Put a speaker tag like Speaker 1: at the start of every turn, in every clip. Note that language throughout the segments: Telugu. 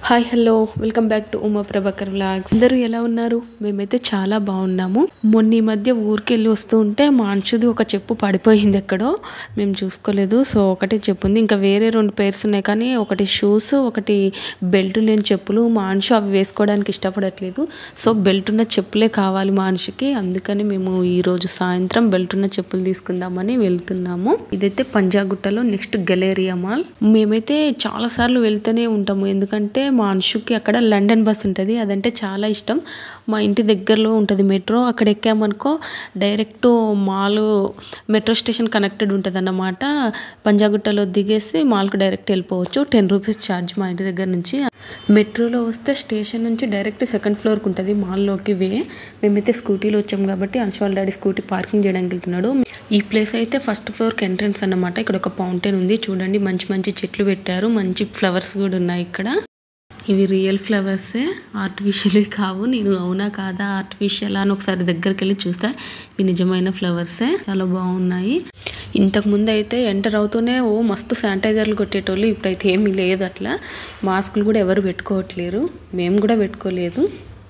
Speaker 1: Hi hello welcome back to Uma Prabhakar vlogs. అందరూ ఎలా ఉన్నారు? మేమైతే చాలా బాగున్నాము. మొన్న ఈ మధ్య ఊరికెళ్ళి వస్తూ ఉంటే మా అంశుది ఒక చెప్పు పడిపోయింది ఎక్కడో, మేము చూసుకోలేదు. సో ఒకటే చెప్పు ఉంది, ఇంకా వేరే 2 పేర్స్ ఉన్నాయి, కానీ ఒకటి షూస్, ఒకటి బెల్ట్ లేని చెప్పులు. మా అంశు అవి వేసుకోవడానికి ఇష్టపడట్లేదు. సో బెల్ట్ ఉన్న చెప్పులే కావాలి మా అంశుకి. అందుకని మేము ఈరోజు సాయంత్రం బెల్ట్ ఉన్న చెప్పులు తీసుకుందామని వెళ్తున్నాము. ఇదైతే పంజాగుట్టలో నెక్స్ట్ గెలేరియా మాల్. మేమైతే చాలా సార్లు వెళ్తూనే ఉంటాము, ఎందుకంటే మా అంశుకి అక్కడ లండన్ బస్ ఉంటుంది, అదంటే చాలా ఇష్టం. మా ఇంటి దగ్గరలో ఉంటుంది మెట్రో, అక్కడ ఎక్కామనుకో direct mall metro station connected ఉంటుంది అన్నమాట. పంజాగుట్టలో దిగేసి మాల్కు డైరెక్ట్ వెళ్ళిపోవచ్చు. 10 రూపీస్ ఛార్జ్ మా ఇంటి దగ్గర నుంచి. మెట్రోలో వస్తే స్టేషన్ నుంచి డైరెక్ట్ 2nd ఫ్లోర్కి ఉంటుంది మాల్లోకి వే. మేమైతే స్కూటీలో వచ్చాం కాబట్టి అంశు వాళ్ళ డాడీ స్కూటీ పార్కింగ్ చేయడానికి వెళ్తున్నాడు. ఈ ప్లేస్ అయితే 1st ఫ్లోర్కి ఎంట్రన్స్ అన్నమాట. ఇక్కడ ఒక ఫౌంటైన్ ఉంది చూడండి, మంచి మంచి చెట్లు పెట్టారు, మంచి ఫ్లవర్స్ కూడా ఉన్నాయి ఇక్కడ. ఇవి రియల్ ఫ్లవర్సే, ఆర్టిఫిషియల్ కావు. నేను అవునా కాదా ఆర్టిఫిషియల్ అని ఒకసారి దగ్గరికి వెళ్ళి చూస్తే ఇవి నిజమైన ఫ్లవర్సే, చాలా బాగున్నాయి. ఇంతకుముందు అయితే ఎంటర్ అవుతూనే మస్తు శానిటైజర్లు కొట్టేటోళ్ళు, ఇప్పుడైతే ఏమీ లేదు అట్లా. మాస్కులు కూడా ఎవరు పెట్టుకోవట్లేరు, మేము కూడా పెట్టుకోలేదు.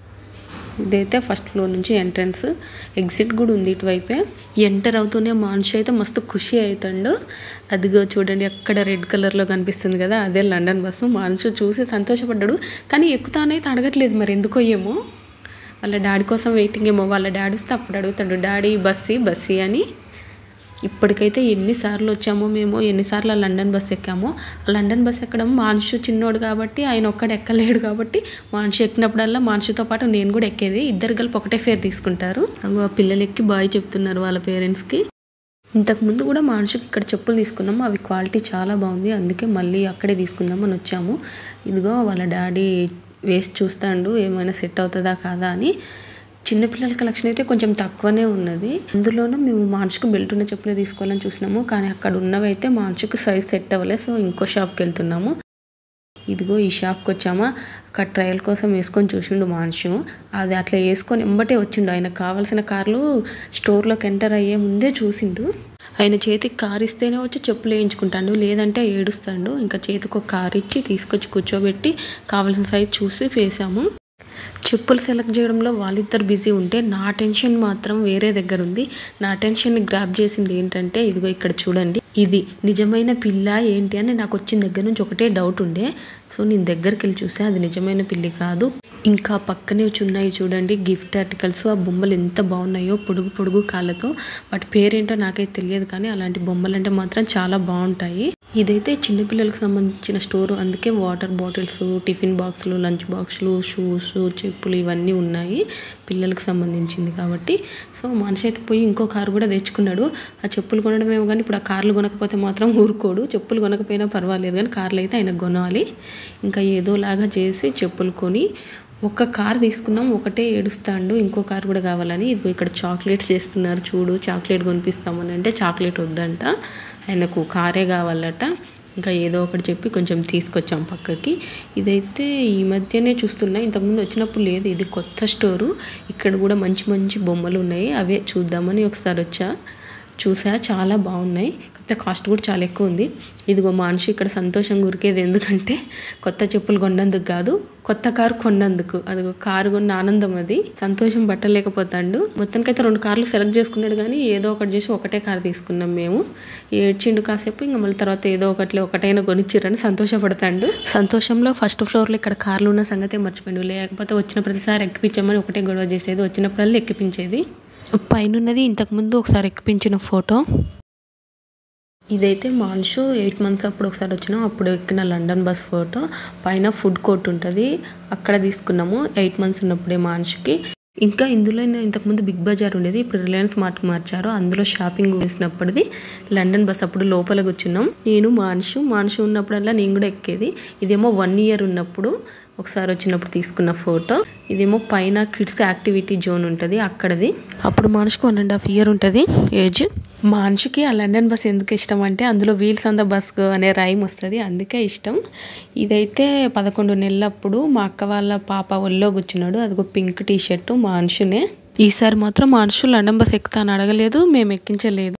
Speaker 1: ఇదైతే 1st ఫ్లోర్ నుంచి ఎంట్రన్స్, ఎగ్జిట్ కూడా ఉంది ఇటువైపే. ఎంటర్ అవుతూనే మనిషి అయితే మస్తు ఖుషి అవుతాడు. అదిగో చూడండి అక్కడ రెడ్ కలర్లో కనిపిస్తుంది కదా, అదే లండన్ బస్సు. మనిషి చూసి సంతోషపడ్డాడు, కానీ ఎక్కుతానైతే అడగట్లేదు, మరి ఎందుకో ఏమో. వాళ్ళ డాడీ కోసం వెయిటింగ్ ఏమో. వాళ్ళ డాడీ వస్తే అప్పుడు అడుగుతాడు, డాడీ బస్సీ అని. ఇప్పటికైతే ఎన్నిసార్లు వచ్చామో మేము, ఎన్నిసార్లు ఆ లండన్ బస్ ఎక్కామో. ఆ లండన్ బస్ ఎక్కడం మాన్షు చిన్నోడు కాబట్టి ఆయన ఒక్కడు ఎక్కలేడు కాబట్టి మాన్షు ఎక్కినప్పుడల్లా మాన్షుతో పాటు నేను కూడా ఎక్కేది. ఇద్దరు కలిపి ఒకటే ఫేర్ తీసుకుంటారు. ఆ పిల్లలు ఎక్కి బాయ్ చెప్తున్నారు వాళ్ళ పేరెంట్స్కి. ఇంతకుముందు కూడా మాన్షుకి ఇక్కడ చెప్పులు తీసుకున్నాము, అవి క్వాలిటీ చాలా బాగుంది, అందుకే మళ్ళీ అక్కడే తీసుకుందామని వచ్చాము. ఇదిగో వాళ్ళ డాడీ వేసి చూస్తాడు ఏమైనా సెట్ అవుతుందా కాదా అని. చిన్నపిల్లల కలెక్షన్ అయితే కొంచెం తక్కువనే ఉన్నది. అందులోనూ మేము మాన్షుకు బెల్ట్ ఉన్న చెప్పులే తీసుకోవాలని చూసినాము, కానీ అక్కడ ఉన్నవి అయితే మాన్షుకు సైజ్ సెట్ అవ్వలేదు. సో ఇంకో షాప్కి వెళ్తున్నాము. ఇదిగో ఈ షాప్కి వచ్చామా, అక్కడ ట్రయల్ కోసం వేసుకొని చూసిండు మాన్షు. అది అట్లా వేసుకొని ఎంబటే వచ్చిండు. ఆయనకు కావాల్సిన కార్లు స్టోర్లోకి ఎంటర్ అయ్యే ముందే చూసిండు. ఆయన చేతికి కారు ఇస్తేనే వచ్చి చెప్పులు వేయించుకుంటాడు, లేదంటే ఏడుస్తాడు. ఇంకా చేతికి ఒక కారు ఇచ్చి తీసుకొచ్చి కూర్చోబెట్టి కావాల్సిన సైజ్ చూసి వేసాము. చెప్పులు సెలెక్ట్ చేయడంలో వాళ్ళిద్దరు బిజీ ఉంటే నా టెన్షన్ మాత్రం వేరే దగ్గర ఉంది. నా టెన్షన్ని గ్రాప్ చేసింది ఏంటంటే ఇదిగో ఇక్కడ చూడండి, ఇది నిజమైన పిల్ల ఏంటి అని నాకు వచ్చిన దగ్గర నుంచి ఒకటే డౌట్ ఉండే. సో నేను దగ్గరికి వెళ్ళి చూస్తే అది నిజమైన పిల్లి కాదు. ఇంకా పక్కనే ఉన్నాయి చూడండి గిఫ్ట్ ఆర్టికల్స్. ఆ బొమ్మలు ఎంత బాగున్నాయో, పొడుగు పొడుగు కాళ్ళతో. వాటి పేరేంటో నాకైతే తెలియదు, కానీ అలాంటి బొమ్మలు అంటే మాత్రం చాలా బాగుంటాయి. ఇదైతే చిన్నపిల్లలకు సంబంధించిన స్టోరు, అందుకే వాటర్ బాటిల్స్, టిఫిన్ బాక్సులు, లంచ్ బాక్సులు, షూస్, చెప్పులు ఇవన్నీ ఉన్నాయి పిల్లలకు సంబంధించింది కాబట్టి. సో మనిషి అయితే పోయి ఇంకో కారు కూడా తెచ్చుకున్నాడు. ఆ చెప్పులు కొనడమేమో కానీ ఇప్పుడు ఆ కార్లు కొనకపోతే మాత్రం ఊరుకోడు. చెప్పులు కొనకపోయినా పర్వాలేదు, కానీ కార్లు అయితే ఆయన కొనాలి. ఇంకా ఏదోలాగా చేసి చెప్పులు కొని ఒక కార్ తీసుకున్నాం, ఒకటే ఏడుస్తాడు ఇంకో కార్ కూడా కావాలని. ఇది ఇక్కడ చాక్లెట్స్ చేస్తున్నారు చూడు, చాక్లెట్ కొనిపిస్తామని అంటే చాక్లెట్ వద్దంట, ఆయనకు కారే కావాలట. ఇంకా ఏదో ఒకటి చెప్పి కొంచెం తీసుకొచ్చాం పక్కకి. ఇదైతే ఈ మధ్యనే చూస్తున్నా, ఇంతకుముందు వచ్చినప్పుడు లేదు. ఇది కొత్త స్టోరు, ఇక్కడ కూడా మంచి మంచి బొమ్మలు ఉన్నాయి, అవే చూద్దామని ఒకసారి చూసా. చాలా బాగున్నాయి, కాకపోతే కాస్ట్ కూడా చాలా ఎక్కువ ఉంది. ఇదిగో మనిషి ఇక్కడ సంతోషంగా ఉరికేది, ఎందుకంటే కొత్త చెప్పులు కొన్నందుకు కాదు, కొత్త కారు కొన్నందుకు. అదిగో కారు కొన్న ఆనందం, అది సంతోషం పట్టలేకపోతాడు. మొత్తానికైతే 2 కార్లు సెలెక్ట్ చేసుకున్నాడు, కానీ ఏదో ఒకటి చేసి ఒకటే కారు తీసుకున్నాం మేము. ఏడ్చిండు కాసేపు, ఇంకా మళ్ళీ తర్వాత ఏదో ఒకటైనా కొనిచ్చిరని సంతోషపడతాడు. సంతోషంలో 1st ఫ్లోర్లో ఇక్కడ కార్లు ఉన్న సంగతే మర్చిపోయాడు, లేకపోతే వచ్చిన ప్రతిసారి ఎక్కిపించామని ఒకటే గొడవ చేసేది, వచ్చినప్పుడల్లా ఎక్కిపించేది. పైనున్నది ఇంతకుముందు ఒకసారి ఎక్కిపించిన ఫోటో. ఇదైతే మాన్షు 8 మంత్స్ అప్పుడు ఒకసారి వచ్చినాం, అప్పుడు ఎక్కిన లండన్ బస్ ఫోటో. పైన ఫుడ్ కోర్ట్ ఉంటుంది, అక్కడ తీసుకున్నాము 8 మంత్స్ ఉన్నప్పుడే మాన్షుకి. ఇంకా ఇందులో ఇంతకుముందు బిగ్ బజార్ ఉండేది, ఇప్పుడు రిలయన్స్ మార్ట్కి మార్చారు. అందులో షాపింగ్ వేసినప్పటిది లండన్ బస్. అప్పుడు లోపల కూర్చున్నాం నేను మాన్షు ఉన్నప్పుడల్లా నేను కూడా ఎక్కేది. ఇదేమో 1 ఇయర్ ఉన్నప్పుడు ఒకసారి వచ్చినప్పుడు తీసుకున్న ఫోటో. ఇదేమో పైన కిడ్స్ యాక్టివిటీ జోన్ ఉంటుంది అక్కడది. అప్పుడు మనిషికి 1.5 ఇయర్ ఉంటుంది ఏజ్. మనిషికి ఆ లండన్ బస్ ఎందుకు ఇష్టం అంటే అందులో వీల్స్ ఆన్ ద బస్ అనే రైమ్ వస్తుంది, అందుకే ఇష్టం. ఇదైతే 11 నెలలప్పుడు మా అక్క వాళ్ళ పాప ఒళ్ళో కూర్చున్నాడు, అదిగో పింక్ టీ షర్టు మనిషినే. ఈసారి మాత్రం మనుషులు లండన్ బస్ ఎక్కుతాను అడగలేదు, మేము ఎక్కించలేదు.